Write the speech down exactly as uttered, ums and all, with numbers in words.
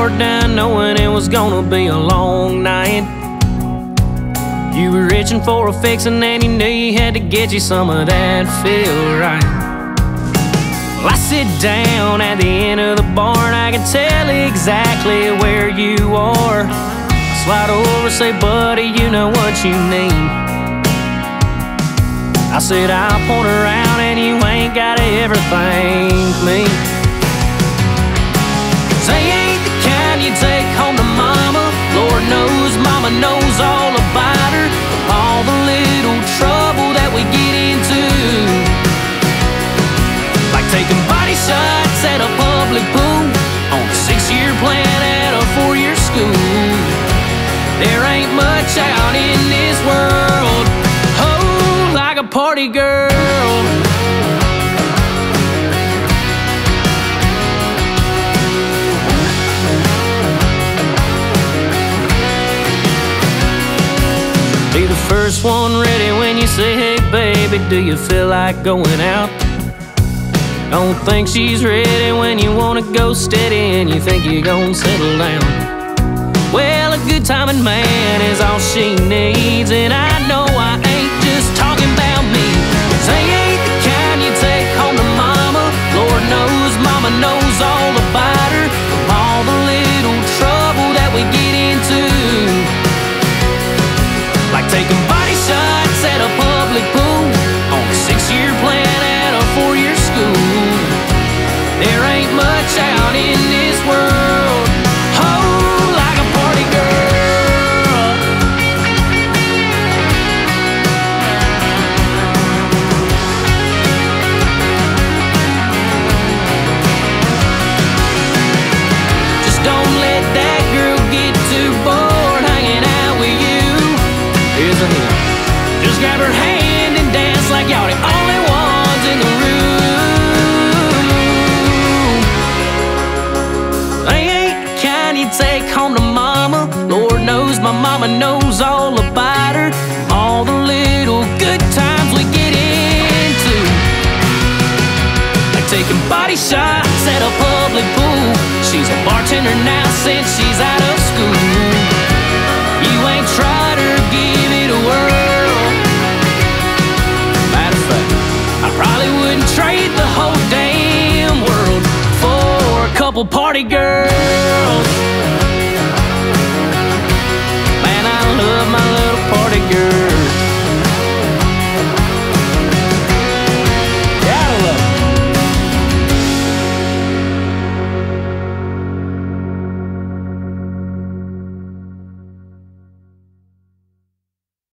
door down knowing it was gonna be a long night. You were reaching for a fixin' and you knew you had to get you some of that feel right. Well, I sit down at the end of the bar and I can tell exactly where you are. I slide over, say, buddy, you know what you need. I said, I'll point around and you ain't gotta ever thank me. They ain't the kind you take home to mama. Lord knows mama knows all about her, all the little trouble that we get into, like taking body shots at a public pool, on a six-year plan at a four-year school. There ain't much out in this world, oh, like a party girl. Be the first one ready when you say, hey baby, do you feel like going out? Don't think she's ready when you wanna go steady and you think you're gonna settle down. Well, a good timing man is all she needs, and I know I ain't just talking about me. They ain't the kind you take home to mama. Lord knows mama knows all about her, all the little trouble that we get into, like taking body shots at a public pool, on a six-year plan at a four-year school. There ain't much out in this world, oh, like a party girl. Just don't let that girl get too bored hanging out with you. Here's a hint. Just grab her hand and dance like y'all the only ones in the room. They ain't the kind you take home to mama. Lord knows my mama knows all about her, all the little good times we get into, like taking body shots at a public pool. She's a bartender now since she's out of school. You ain't tried her, give it a whirl. Matter of fact, I probably wouldn't trade the whole damn world for a couple party girls.